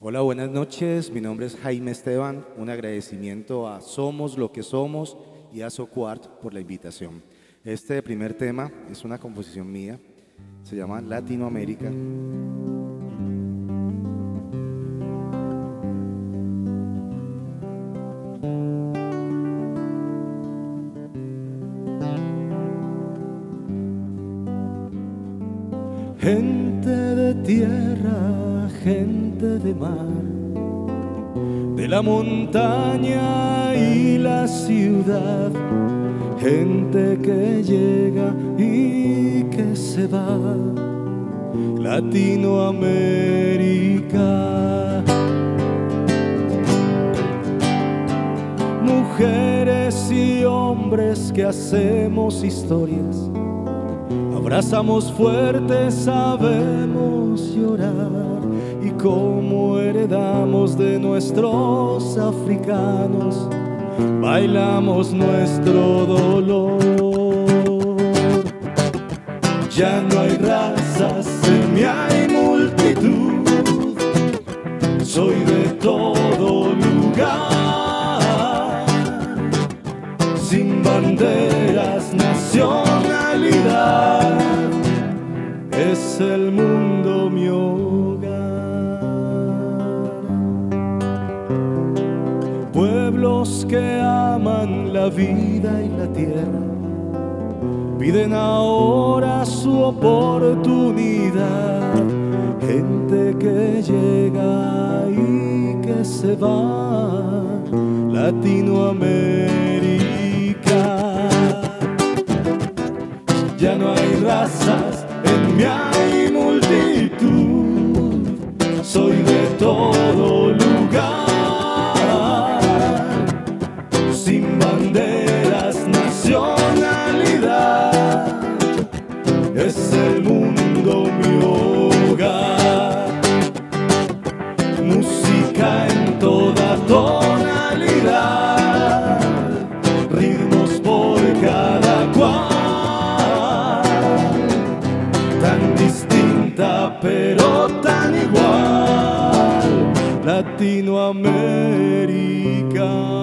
Hola, buenas noches. Mi nombre es Jaime Esteban. Un agradecimiento a Somos lo que somos y a Socuart por la invitación. Este primer tema es una composición mía. Se llama Latinoamérica. Gente de tierra, gente de mar, de la montaña y la ciudad, gente que llega y que se va, Latinoamérica. Mujeres y hombres que hacemos historias, abrazamos fuerte, sabemos llorar, y como heredamos de nuestros africanos, bailamos nuestro dolor. Ya no hay razas, en mí hay multitud, soy de todo lugar, sin banderas, nacionalidad. Es el mundo mi hogar. Pueblos que aman la vida y la tierra, piden ahora su oportunidad. Gente que llega y que se va, Latinoamérica. Ya no hay razas, en mí hay multitud, soy de todo lugar, sin banderas, nacionalidad, es el mundo mi hogar. Música en toda tonalidad, ritmos por cada cual, pero tan igual, Latinoamérica.